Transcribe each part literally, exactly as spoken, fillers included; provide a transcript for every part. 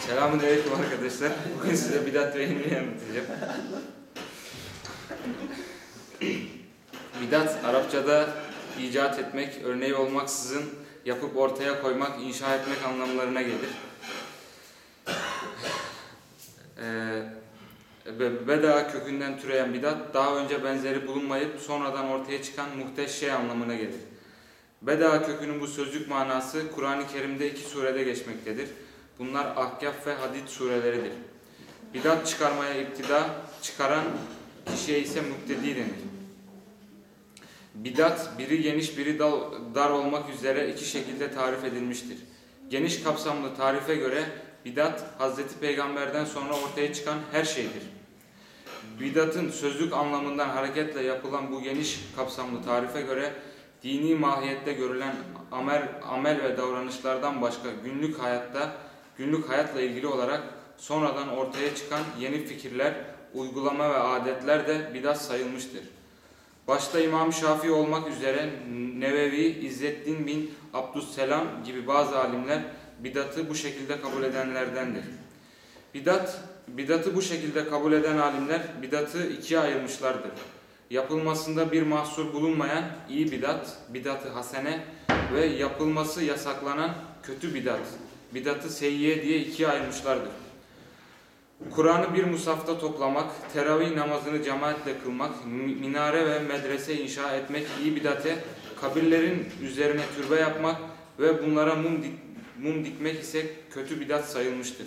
Selamünaleyküm arkadaşlar. Bugün size bidat ve ilmiyi anlatacağım. Bidat, Arapçada icat etmek, örneği olmaksızın yapıp ortaya koymak, inşa etmek anlamlarına gelir. Ee, Beda kökünden türeyen bidat, daha önce benzeri bulunmayıp sonradan ortaya çıkan muhteş şey anlamına gelir. Beda kökünün bu sözcük manası Kur'an-ı Kerim'de iki surede geçmektedir. Bunlar Ahkaf ve Hadid sureleridir. Bidat çıkarmaya iptida çıkaran kişiye ise müptedi denir. Bidat, biri geniş biri dar olmak üzere iki şekilde tarif edilmiştir. Geniş kapsamlı tarife göre bidat, Hazreti Peygamber'den sonra ortaya çıkan her şeydir. Bidatın sözlük anlamından hareketle yapılan bu geniş kapsamlı tarife göre dini mahiyette görülen amel, amel ve davranışlardan başka günlük hayatta, günlük hayatla ilgili olarak sonradan ortaya çıkan yeni fikirler, uygulama ve adetler de bidat sayılmıştır. Başta İmam Şafii olmak üzere Nevevi, İzzeddin bin Abdüsselam gibi bazı alimler bidatı bu şekilde kabul edenlerdendir. Bidat, bidatı bu şekilde kabul eden alimler bidatı ikiye ayırmışlardır. Yapılmasında bir mahsur bulunmayan iyi bidat, bidat-ı hasene ve yapılması yasaklanan kötü bidat, bidat-ı seyyiye diye ikiye ayırmışlardır. Kur'an'ı bir musafta toplamak, teravih namazını cemaatle kılmak, minare ve medrese inşa etmek iyi bidate, kabirlerin üzerine türbe yapmak ve bunlara mum, dik, mum dikmek ise kötü bidat sayılmıştır.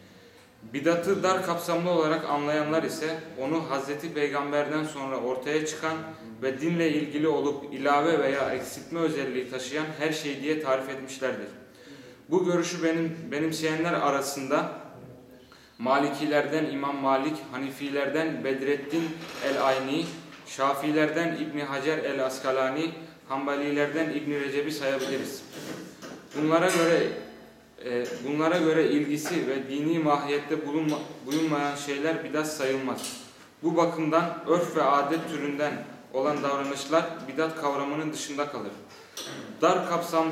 Bidatı dar kapsamlı olarak anlayanlar ise onu Hazreti Peygamber'den sonra ortaya çıkan ve dinle ilgili olup ilave veya eksiltme özelliği taşıyan her şey diye tarif etmişlerdir. Bu görüşü benim, benimseyenler arasında Malikilerden İmam Malik, Hanifilerden Bedreddin el-Ayni, Şafilerden İbn Hacer el-Askalani, Hanbalilerden İbn Recep'i sayabiliriz. Bunlara göre e, bunlara göre ilgisi ve dini mahiyette bulunma, bulunmayan şeyler bidat sayılmaz. Bu bakımdan örf ve adet türünden olan davranışlar bidat kavramının dışında kalır. Dar kapsam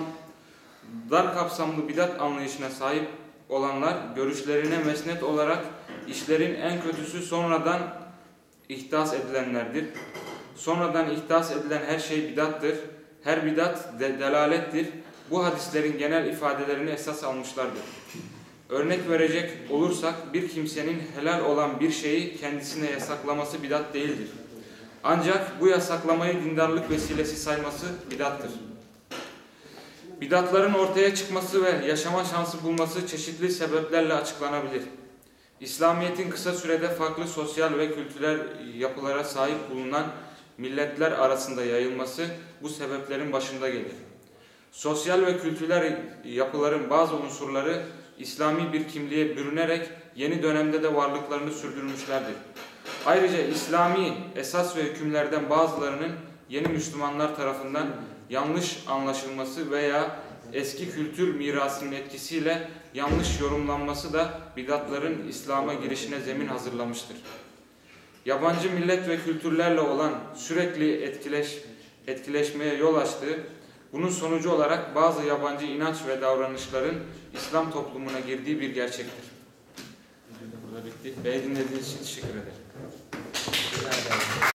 dar kapsamlı bidat anlayışına sahip olanlar görüşlerine mesnet olarak işlerin en kötüsü sonradan ihdas edilenlerdir. Sonradan ihdas edilen her şey bidattır. Her bidat de delalettir. Bu hadislerin genel ifadelerini esas almışlardır. Örnek verecek olursak bir kimsenin helal olan bir şeyi kendisine yasaklaması bidat değildir. Ancak bu yasaklamayı dindarlık vesilesi sayması bidattır. Bidatların ortaya çıkması ve yaşama şansı bulması çeşitli sebeplerle açıklanabilir. İslamiyet'in kısa sürede farklı sosyal ve kültürel yapılara sahip bulunan milletler arasında yayılması bu sebeplerin başında gelir. Sosyal ve kültürel yapıların bazı unsurları İslami bir kimliğe bürünerek yeni dönemde de varlıklarını sürdürmüşlerdir. Ayrıca İslami esas ve hükümlerden bazılarının yeni Müslümanlar tarafından yanlış anlaşılması veya eski kültür mirasının etkisiyle yanlış yorumlanması da bidatların İslam'a girişine zemin hazırlamıştır. Yabancı millet ve kültürlerle olan sürekli etkileş, etkileşmeye yol açtığı, bunun sonucu olarak bazı yabancı inanç ve davranışların İslam toplumuna girdiği bir gerçektir. Burada bitti. Beni dinlediğiniz için teşekkür ederim.